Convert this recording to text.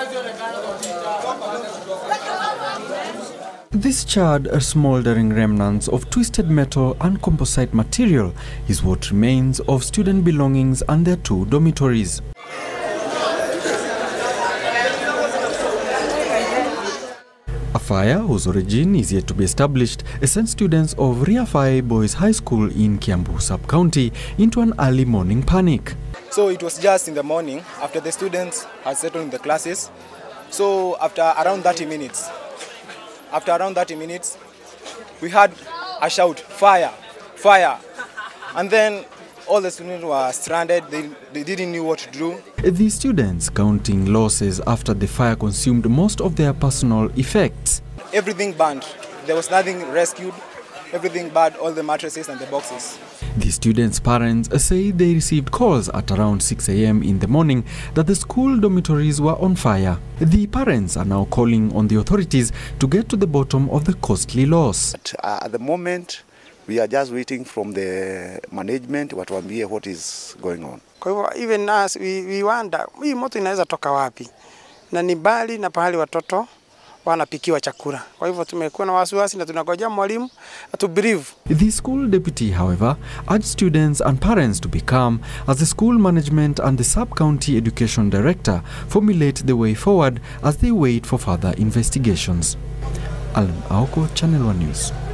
This charred, smouldering remnants of twisted metal and composite material is what remains of student belongings and their 2 dormitories. A fire whose origin is yet to be established sent students of Riafai Boys High School in Kiambu Sub-County into an early morning panic. So it was just in the morning after the students had settled in the classes. So after around 30 minutes, we had a shout, fire, fire. And then all the students were stranded, they didn't know what to do. The students counting losses after the fire consumed most of their personal effects. Everything burned. There was nothing rescued. Everything burned, all the mattresses and the boxes. The students' parents say they received calls at around 6 a.m. in the morning that the school dormitories were on fire. The parents are now calling on the authorities to get to the bottom of the costly loss. At the moment, we are just waiting from the management watuambie what is going on. Kwa hivyo even us we wonder hii moto inaweza toka wapi, na ni bali na pahali watoto wanapikiwa chakula. Kwa hivyo tumekuwa na wasiwasi na tunangojea mwalimu to believe. The school deputy, however, urged students and parents to be calm as the school management and the sub-county education director formulate the way forward as they wait for further investigations. Alan Aoko, Channel 1 News.